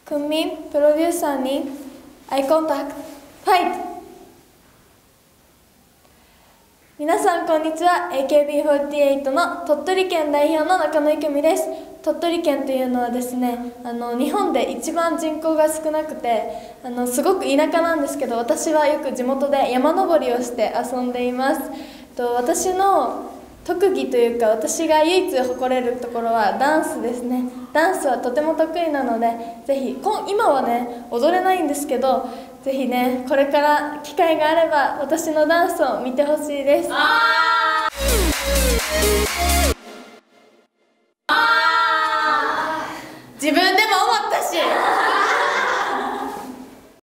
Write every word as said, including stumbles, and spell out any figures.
クンミンプロデューサーにアイコンタクトファイト。皆さんこんにちは。 エーケービーフォーティーエイト の鳥取県代表の中野郁美です。鳥取県というのはですね、あの日本で一番人口が少なくて、あのすごく田舎なんですけど、私はよく地元で山登りをして遊んでいます。と私の特技というか、私が唯一誇れるところはダンスですね。ダンスはとても得意なので、ぜひ今はね踊れないんですけど、ぜひねこれから機会があれば私のダンスを見てほしいです。